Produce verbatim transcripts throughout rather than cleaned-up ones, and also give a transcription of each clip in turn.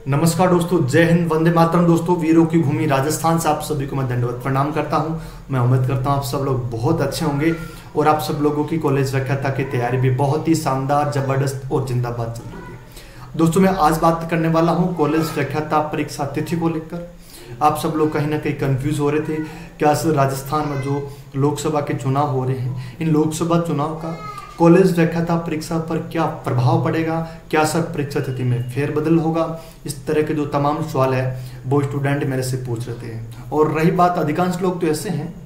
नमस्कार दोस्तों, जय हिंद, वंदे मातरम। दोस्तों, वीरों की भूमि राजस्थान से आप सभी को मैं दंडवत प्रणाम करता हूं। मैं उम्मीद करता हूं आप सब लोग बहुत अच्छे होंगे और आप सब लोगों की कॉलेज व्याख्याता की तैयारी भी बहुत ही शानदार, जबरदस्त और जिंदाबाद चल रही है। दोस्तों, मैं आज बात करने वाला हूं कॉलेज व्याख्याता परीक्षा तिथि को लेकर। आप सब लोग कहीं ना कहीं कंफ्यूज हो रहे थे, क्या राजस्थान में जो लोकसभा के चुनाव हो रहे हैं, इन लोकसभा चुनाव का कॉलेज व्याख्याता परीक्षा पर क्या प्रभाव पड़ेगा, क्या सर परीक्षा तिथि में फेरबदल होगा। इस तरह के जो तमाम सवाल है वो स्टूडेंट मेरे से पूछ रहे थे। और रही बात, अधिकांश लोग तो ऐसे हैं,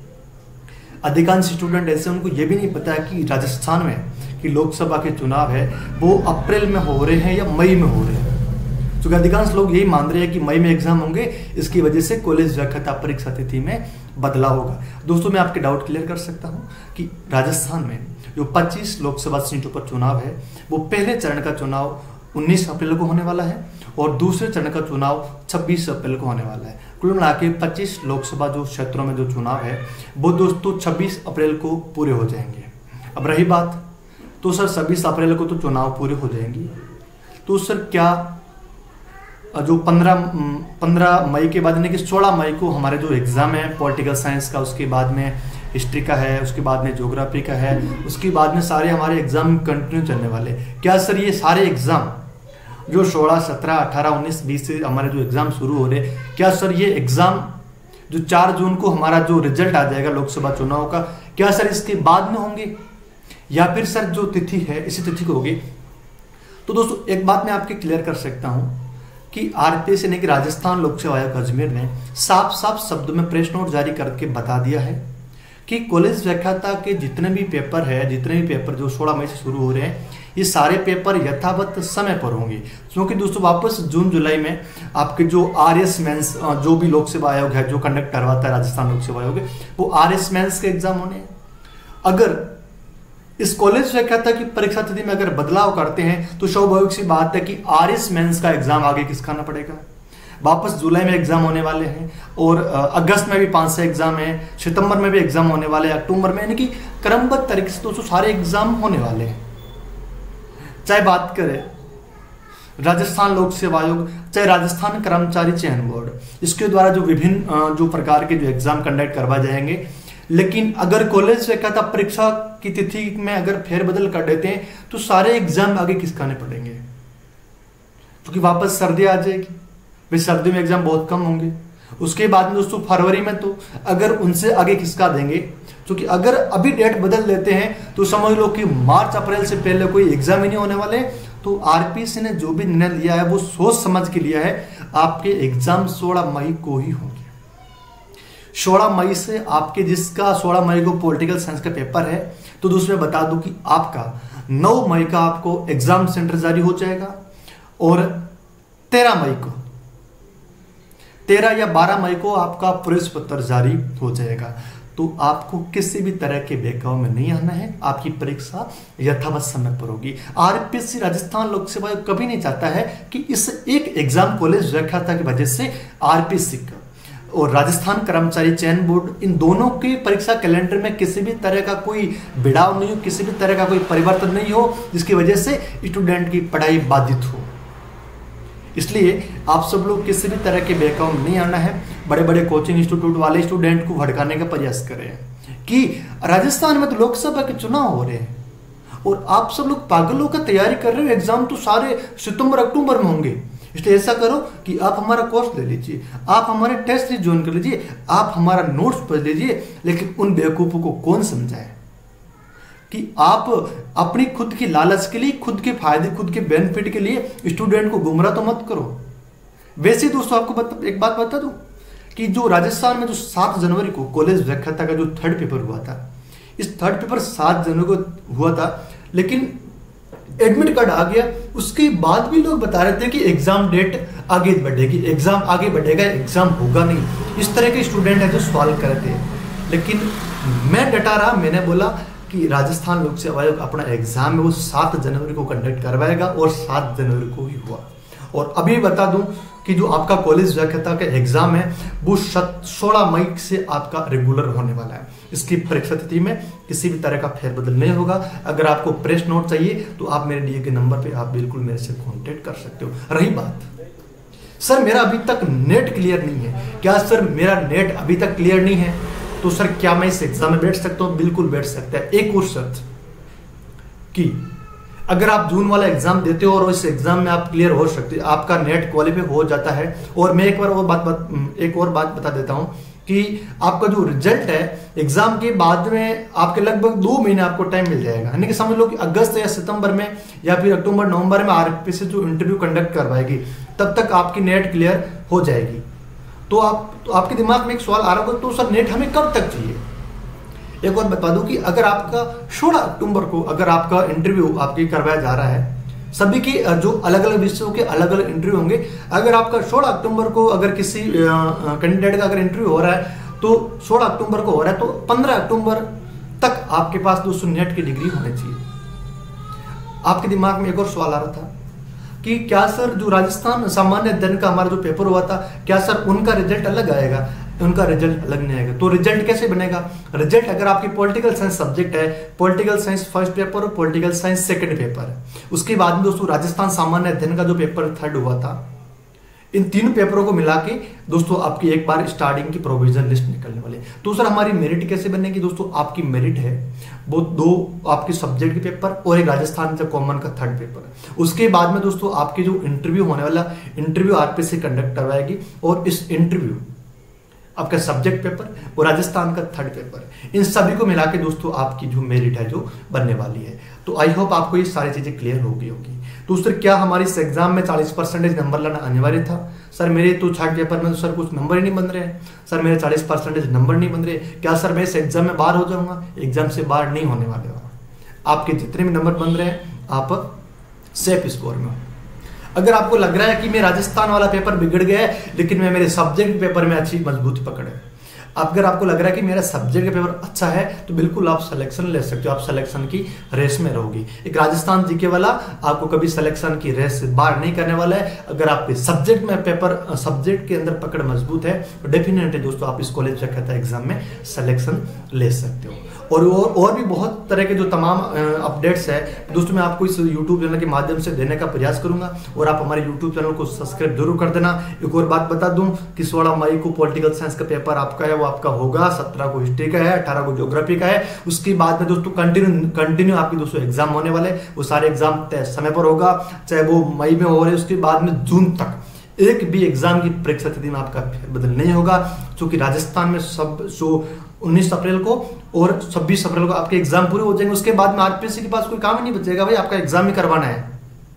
अधिकांश स्टूडेंट ऐसे उनको ये भी नहीं पता है कि राजस्थान में कि लोकसभा के चुनाव है वो अप्रैल में हो रहे हैं या मई में हो रहे हैं। क्योंकि अधिकांश लोग यही मान रहे हैं कि मई में एग्जाम होंगे, इसकी वजह से कॉलेज व्याख्याता परीक्षा तिथि में बदलाव होगा। दोस्तों, मैं आपके डाउट क्लियर कर सकता हूं कि राजस्थान में जो पच्चीस लोकसभा सीटों पर चुनाव है वो पहले चरण का चुनाव उन्नीस अप्रैल को होने वाला है और दूसरे चरण का चुनाव छब्बीस अप्रैल को होने वाला है। कुल मिला के पच्चीस लोकसभा जो क्षेत्रों में जो चुनाव है वो दोस्तों छब्बीस अप्रैल को पूरे हो जाएंगे। अब रही बात, तो सर छब्बीस अप्रैल को तो चुनाव पूरे हो जाएंगे, तो सर क्या जो पंद्रह पंद्रह मई के बाद यानी कि सोलह मई को हमारे जो एग्जाम है पॉलिटिकल साइंस का, उसके बाद में हिस्ट्री का है, उसके बाद में ज्योग्राफी का है, उसके बाद में सारे हमारे एग्जाम कंटिन्यू चलने वाले, क्या सर ये सारे एग्जाम जो सोलह सत्रह अठारह उन्नीस बीस से हमारे जो एग्जाम शुरू हो रहे, क्या सर ये एग्जाम जो चार जून को हमारा जो रिजल्ट आ जाएगा लोकसभा चुनाव का, क्या सर इसके बाद में होंगे या फिर सर जो तिथि है इसी तिथि को होगी? तो दोस्तों, एक बात मैं आपके क्लियर कर सकता हूं कि आरपीएस यानी कि राजस्थान लोक सेवा आयोग अजमेर ने साफ साफ शब्दों में प्रेस नोट जारी करके बता दिया है कि कॉलेज व्याख्याता के जितने भी पेपर है, जितने भी पेपर जो सोलह मई से शुरू हो रहे हैं, ये सारे पेपर यथावत समय पर होंगे। क्योंकि दोस्तों वापस जून जुलाई में आपके जो आर एस मेंस जो भी लोक सेवा आयोग है जो कंडक्ट करवाता है राजस्थान लोक सेवा आयोग, वो आर एस मेंस के एग्जाम होने हैं। अगर इस कॉलेज व्याख्याता की परीक्षा तिथि में अगर बदलाव करते हैं तो स्वाभाविक सी बात है कि आर एस मेंस का एग्जाम आगे किसका आना पड़ेगा। वापस जुलाई में एग्जाम होने वाले हैं और अगस्त में भी पांच छह एग्जाम है, सितंबर में भी एग्जाम होने वाले हैं, अक्टूबर में, यानी कि क्रमबद्ध तरीके से दोस्तों सारे एग्जाम होने वाले हैं। चाहे बात करें राजस्थान लोक सेवा आयोग, चाहे राजस्थान कर्मचारी चयन बोर्ड, इसके द्वारा जो विभिन्न जो प्रकार के जो एग्जाम कंडक्ट करवाए जाएंगे, लेकिन अगर कॉलेज व्याख्याता परीक्षा की तिथि में अगर फेरबदल कर देते हैं तो सारे एग्जाम आगे किसका आने पड़ेंगे? क्योंकि वापस सर्दी आ जाएगी, भाई सर्दी में एग्जाम बहुत कम होंगे। उसके बाद में दोस्तों फरवरी में तो अगर उनसे आगे किसका देंगे, क्योंकि अगर अभी डेट बदल देते हैं तो समझ लो कि मार्च अप्रैल से पहले कोई एग्जाम ही नहीं होने वाले। तो आरपीएससी ने जो भी निर्णय लिया है वो सोच समझ के लिया है, आपके एग्जाम सोलह मई को ही होंगे। सोलह मई से आपके जिसका सोलह मई को पॉलिटिकल साइंस का पेपर है, तो दूसरे बता दूं कि आपका नौ मई का आपको एग्जाम सेंटर जारी हो जाएगा और तेरह मई को तेरह या बारह मई को आपका प्रवेश पत्र जारी हो जाएगा। तो आपको किसी भी तरह के बेकाव में नहीं आना है, आपकी परीक्षा यथावत समय पर होगी। आरपीएससी राजस्थान लोक सेवा आयोग कभी नहीं चाहता है कि इस एक एग्जाम कॉलेज व्याख्याता की वजह से आरपीएससी का और राजस्थान कर्मचारी चयन बोर्ड इन दोनों के परीक्षा कैलेंडर में किसी भी तरह का कोई बिड़ाव नहीं हो, किसी भी तरह का कोई परिवर्तन नहीं हो जिसकी वजह से स्टूडेंट की पढ़ाई बाधित हो। इसलिए आप सब लोग किसी भी तरह के बेकाम नहीं आना है। बड़े बड़े कोचिंग इंस्टीट्यूट वाले स्टूडेंट को भड़काने का प्रयास कर रहे हैं कि राजस्थान में तो लोकसभा के चुनाव हो रहे हैं और आप सब लोग पागलों का तैयारी कर रहे हो, एग्जाम तो सारे सितंबर अक्टूबर में होंगे। इसलिए ऐसा करो कि आप हमारा कोर्स ले लीजिए, आप हमारे टेस्ट ज्वाइन कर लीजिए, आप हमारा नोट्स पढ़ लीजिए। लेकिन उन बेवकूफों को कौन समझाए कि आप अपनी खुद की लालच के लिए, खुद के फायदे, खुद के बेनिफिट के लिए स्टूडेंट को गुमराह तो मत करो। वैसे दोस्तों आपको बता, एक बात बता दूं कि जो राजस्थान में जो सात जनवरी को कॉलेज व्याख्याता का जो थर्ड पेपर हुआ था, इस थर्ड पेपर सात जनवरी को हुआ था, लेकिन एडमिट कार्ड आ गया। उसके बाद भी लोग बता रहे थे कि एग्जाम डेट आगे बढ़ेगी, एग्जाम आगे बढ़ेगा, एग्जाम होगा नहीं। इस तरह के स्टूडेंट है जो सवाल कर रहे थे। लेकिन मैं डटा रहा, मैंने बोला कि राजस्थान लोक सेवा आयोग अपना एग्जाम है वो सात जनवरी को कंडक्ट करवाएगा और सात जनवरी को ही हुआ। और अभी बता दूं कि जो आपका कॉलेज व्याख्याता का एग्जाम है वो सोलह मई से आपका रेगुलर होने वाला है। इसकी परीक्षा तिथि में किसी भी तरह का फेरबदल नहीं होगा। अगर आपको प्रेस नोट चाहिए तो आप मेरे दिए गए नंबर पे आप बिल्कुल मेरे से कांटेक्ट कर सकते हो। रही बात सर मेरा अभी तक नेट क्लियर नहीं है। क्या सर मेरा नेट अभी तक क्लियर नहीं है, तो सर क्या मैं इस एग्जाम में बैठ सकता हूँ? बिल्कुल बैठ सकता है। एक और शर्त कि अगर आप जून वाला एग्जाम देते हो और इस एग्जाम में आप क्लियर हो सकते, आपका नेट क्वालिफाई हो जाता है। और मैं एक बार और बात, बात एक और बात बता देता हूँ कि आपका जो रिजल्ट है एग्जाम के बाद में आपके लगभग दो महीने आपको टाइम मिल जाएगा, यानी कि समझ लो कि अगस्त या सितंबर में या फिर अक्टूबर नवंबर में आरपीएससी जो इंटरव्यू कंडक्ट करवाएगी तब तक आपकी नेट क्लियर हो जाएगी। तो आप तो आपके दिमाग में एक सवाल आ रहा होगा, तो सर नेट हमें कब तक चाहिए? एक और बता दूं कि अगर आपका सोलह अक्टूबर को अगर आपका इंटरव्यू आपकी करवाया जा रहा है, सभी की जो अलग अलग विषयों के अलग अलग इंटरव्यू होंगे, अगर आपका सोलह अक्टूबर को अगर किसी कैंडिडेट का अगर इंटरव्यू हो रहा है तो सोलह अक्टूबर को हो रहा है तो पंद्रह अक्टूबर तक आपके पास दोस्तों नेट की डिग्री होनी चाहिए। आपके दिमाग में एक और सवाल आ रहा था कि क्या सर जो राजस्थान सामान्य अध्ययन का हमारा जो पेपर हुआ था, क्या सर उनका रिजल्ट अलग आएगा? उनका रिजल्ट अलग नहीं आएगा। तो रिजल्ट कैसे बनेगा? रिजल्ट अगर आपकी पॉलिटिकल साइंस सब्जेक्ट है, पॉलिटिकल साइंस फर्स्ट पेपर और पॉलिटिकल साइंस सेकंड पेपर है, उसके बाद में दोस्तों राजस्थान सामान्य अध्ययन का जो पेपर थर्ड हुआ था, इन तीन पेपरों को मिला के दोस्तों आपकी एक बार स्टार्टिंग की प्रोविजन लिस्ट निकलने वाली है। तो सर हमारी मेरिट कैसे बनेगी? दोस्तों आपकी मेरिट है वो दो आपके सब्जेक्ट के पेपर और एक राजस्थान का कॉमन का थर्ड पेपर है। उसके बाद में दोस्तों आपकी जो इंटरव्यू होने वाला इंटरव्यू आरपीएससी कंडक्ट करवाएगी और इस इंटरव्यू आपका सब्जेक्ट पेपर और राजस्थान का थर्ड पेपर, इन सभी को मिला के दोस्तों आपकी जो मेरिट है जो बनने वाली है। तो आई होप आपको ये सारी चीजें क्लियर हो गई होगी। तो सर क्या हमारे इस एग्जाम में चालीस परसेंटेज नंबर लाना अनिवार्य था? सर मेरे तो थर्ड पेपर में तो सर कुछ नंबर ही नहीं बन रहे हैं, सर मेरे चालीस परसेंटेज नंबर नहीं बन रहे, क्या सर मैं इस एग्जाम में बाहर हो जाऊंगा? एग्जाम से बाहर नहीं होने वाले हो। आपके जितने भी नंबर बन रहे हैं आप सेफ स्कोर में हो। अगर आपको लग रहा है कि मैं राजस्थान वाला पेपर बिगड़ गया है लेकिन मैं मेरे सब्जेक्ट पेपर में अच्छी मजबूती पकड़ है, अगर आपको लग रहा है कि मेरा सब्जेक्ट का पेपर अच्छा है तो बिल्कुल आप सिलेक्शन ले सकते हो, आप सिलेक्शन की रेस में रहोगी। एक राजस्थान जीके वाला आपको कभी सिलेक्शन की रेस से बाहर नहीं करने वाला है। अगर आपके सब्जेक्ट में पेपर सब्जेक्ट के अंदर पकड़ मजबूत है तो डेफिनेटली दोस्तों आप इस कॉलेज कहता है एग्जाम में सिलेक्शन ले सकते हो। और और और भी बहुत तरह के जो तमाम अपडेट्स है दोस्तों मैं आपको इस यूट्यूब चैनल के माध्यम से देने का प्रयास करूंगा और आप हमारे यूट्यूब चैनल को सब्सक्राइब जरूर कर देना। एक और बात बता दूं कि सोलह मई को पॉलिटिकल साइंस का पेपर आपका है वो आपका होगा, सत्रह को हिस्ट्री का है, अठारह को ज्योग्राफी का है। उसके बाद में दोस्तों कंटिन्यू कंटिन्यू आपकी दोस्तों एग्जाम होने वाले, वो सारे एग्जाम तय समय पर होगा, चाहे वो मई में हो रहे उसके बाद में जून तक एक भी एग्जाम की परीक्षा तिथि में आपका फेरबदल नहीं होगा, क्योंकि राजस्थान में सब जो उन्नीस अप्रैल को और छब्बीस अप्रैल को आपके एग्जाम पूरे हो जाएंगे। उसके बाद में आरपीएससी के पास कोई काम ही नहीं बचेगा, भाई आपका एग्जाम ही करवाना है।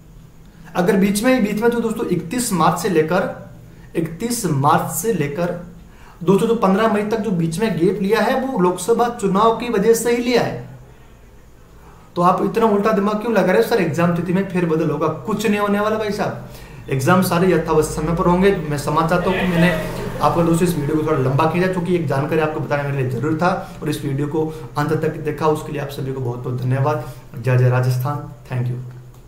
अगर बीच में बीच में जो दोस्तों इकतीस मार्च से लेकर इकतीस मार्च से लेकर दोस्तों जो पंद्रह मई तक जो बीच में गैप लिया है वो लोकसभा चुनाव की वजह से ही लिया है। तो आप इतना उल्टा दिमाग क्यों लगा रहे हो? सर एग्जाम तिथि में फेरबदल होगा, कुछ नहीं होने वाला भाई साहब, एग्जाम सारे यथावत समय पर होंगे। मैं समझ चाहता हूँ कि मैंने आपको दोस्तों इस वीडियो को थोड़ा लंबा किया क्योंकि एक जानकारी आपको बताना मेरे लिए जरूर था और इस वीडियो को अंत तक देखा उसके लिए आप सभी को बहुत बहुत धन्यवाद। जय जय राजस्थान, थैंक यू।